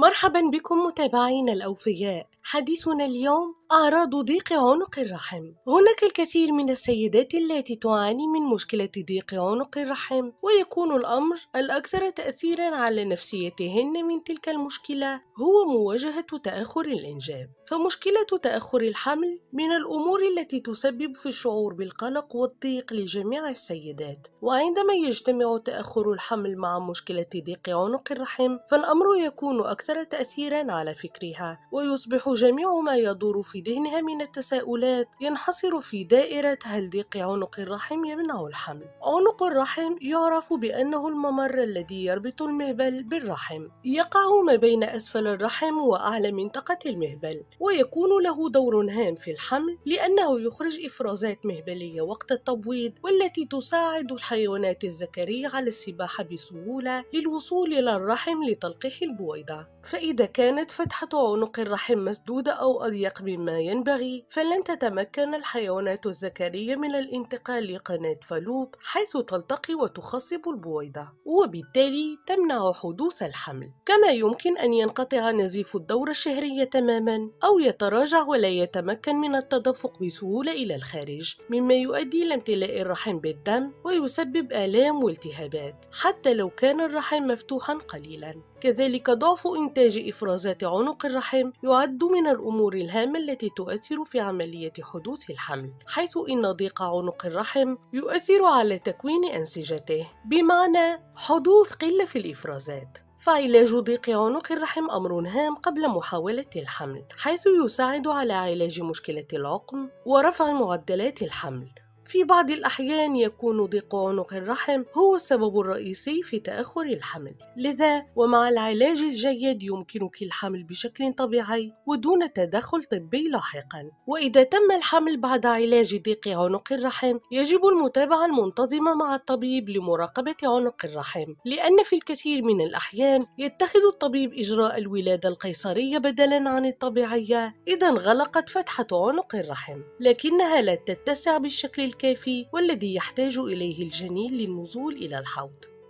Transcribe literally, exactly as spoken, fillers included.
مرحبا بكم متابعينا الأوفياء. حديثنا اليوم أعراض ضيق عنق الرحم. هناك الكثير من السيدات التي تعاني من مشكلة ضيق عنق الرحم، ويكون الأمر الأكثر تأثيرا على نفسيتهن من تلك المشكلة هو مواجهة تأخر الإنجاب. فمشكلة تأخر الحمل من الأمور التي تسبب في الشعور بالقلق والضيق لجميع السيدات، وعندما يجتمع تأخر الحمل مع مشكلة ضيق عنق الرحم فالأمر يكون أكثر تأثيرا على فكرها، ويصبح جميع ما يدور في ذهنها من التساؤلات ينحصر في دائرة هل ضيق عنق الرحم يمنع الحمل؟ عنق الرحم يعرف بأنه الممر الذي يربط المهبل بالرحم، يقع ما بين أسفل الرحم وأعلى منطقة المهبل، ويكون له دور هام في الحمل لأنه يخرج إفرازات مهبلية وقت التبويض، والتي تساعد الحيوانات الذكرية على السباحة بسهولة للوصول إلى الرحم لتلقيح البويضة. فإذا كانت فتحة عنق الرحم مسدودة أو أضيق مما ينبغي فلن تتمكن الحيوانات الذكرية من الانتقال لقناة فالوب حيث تلتقي وتخصب البويضة، وبالتالي تمنع حدوث الحمل. كما يمكن أن ينقطع نزيف الدورة الشهرية تماما أو يتراجع ولا يتمكن من التدفق بسهولة إلى الخارج، مما يؤدي إلى امتلاء الرحم بالدم ويسبب آلام والتهابات حتى لو كان الرحم مفتوحا قليلا. كذلك ضعف إنتاج إفرازات عنق الرحم يعد من الأمور الهامة التي تؤثر في عملية حدوث الحمل، حيث إن ضيق عنق الرحم يؤثر على تكوين أنسجته، بمعنى حدوث قلة في الإفرازات. فعلاج ضيق عنق الرحم أمر هام قبل محاولة الحمل، حيث يساعد على علاج مشكلة العقم ورفع معدلات الحمل. في بعض الأحيان يكون ضيق عنق الرحم هو السبب الرئيسي في تأخر الحمل، لذا ومع العلاج الجيد يمكنك الحمل بشكل طبيعي ودون تدخل طبي لاحقا. وإذا تم الحمل بعد علاج ضيق عنق الرحم يجب المتابعة المنتظمة مع الطبيب لمراقبة عنق الرحم، لأن في الكثير من الأحيان يتخذ الطبيب إجراء الولادة القيصرية بدلا عن الطبيعية إذا انغلقت فتحة عنق الرحم، لكنها لا تتسع بالشكل الكافي والذي يحتاج إليه الجنين للنزول إلى الحوض.